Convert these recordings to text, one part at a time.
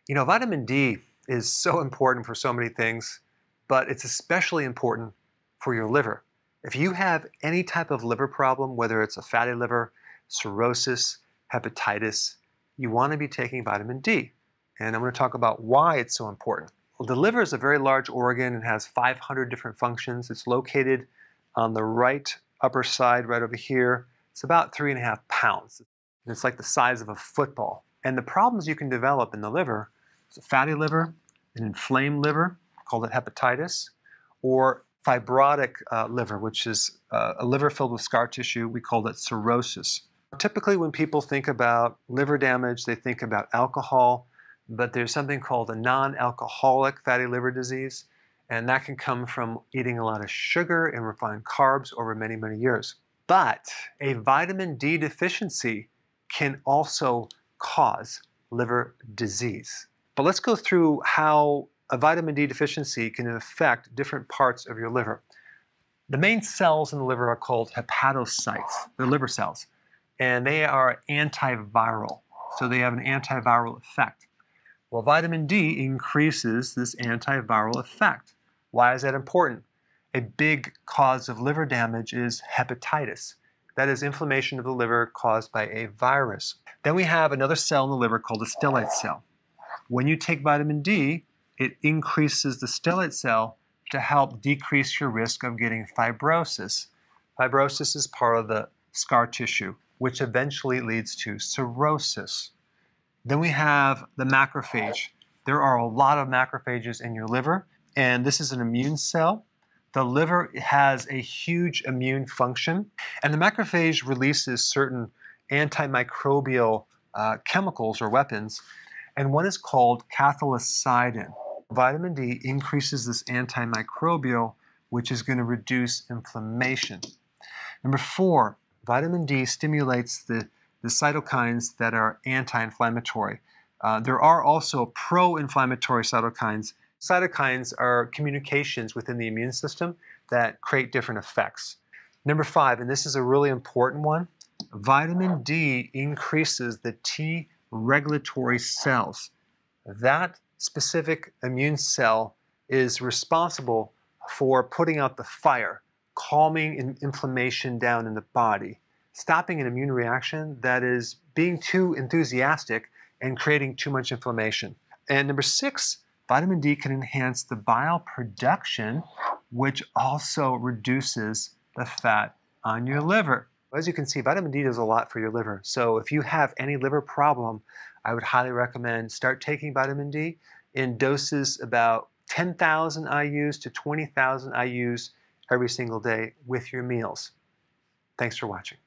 You know, vitamin D is so important for so many things, but it's especially important for your liver. If you have any type of liver problem, whether it's a fatty liver, cirrhosis, hepatitis, you want to be taking vitamin D. And I'm going to talk about why it's so important. Well, the liver is a very large organ and has 500 different functions. It's located on the right upper side, right over here. It's about 3.5 pounds. And it's like the size of a football. And the problems you can develop in the liver is a fatty liver, an inflamed liver, called it hepatitis, or fibrotic liver, which is a liver filled with scar tissue. We call that cirrhosis. Typically, when people think about liver damage, they think about alcohol, but there's something called a non-alcoholic fatty liver disease, and that can come from eating a lot of sugar and refined carbs over many, many years. But a vitamin D deficiency can also cause liver disease. But let's go through how a vitamin D deficiency can affect different parts of your liver. The main cells in the liver are called hepatocytes. They're liver cells, and they are antiviral. So they have an antiviral effect. Well, vitamin D increases this antiviral effect. Why is that important? A big cause of liver damage is hepatitis. That is inflammation of the liver caused by a virus. Then we have another cell in the liver called a stellate cell. When you take vitamin D, it increases the stellate cell to help decrease your risk of getting fibrosis. Fibrosis is part of the scar tissue, which eventually leads to cirrhosis. Then we have the macrophage. There are a lot of macrophages in your liver, and this is an immune cell. The liver has a huge immune function, and the macrophage releases certain antimicrobial chemicals or weapons, and one is called cathelicidin. Vitamin D increases this antimicrobial, which is going to reduce inflammation. Number 4, vitamin D stimulates the cytokines that are anti-inflammatory. There are also pro-inflammatory cytokines. Cytokines are communications within the immune system that create different effects. Number 5, and this is a really important one, vitamin D increases the T regulatory cells. That specific immune cell is responsible for putting out the fire, calming inflammation down in the body, stopping an immune reaction that is being too enthusiastic and creating too much inflammation. And number 6, vitamin D can enhance the bile production, which also reduces the fat on your liver. As you can see, vitamin D does a lot for your liver. So if you have any liver problem, I would highly recommend start taking vitamin D in doses about 10,000 IUs to 20,000 IUs every single day with your meals. Thanks for watching.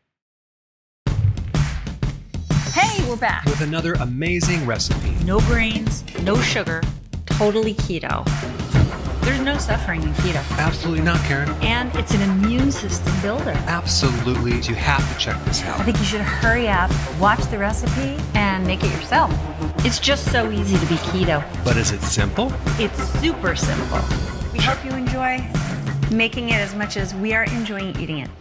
Hey, we're back With another amazing recipe. no grains, no sugar, totally keto. There's no suffering in keto. Absolutely not, Karen. And it's an immune system builder. Absolutely. You have to check this I out. think you should hurry up, watch the recipe, and make it yourself. It's just so easy to be keto. But is it simple? It's super simple. We hope you enjoy making it as much as we are enjoying eating it.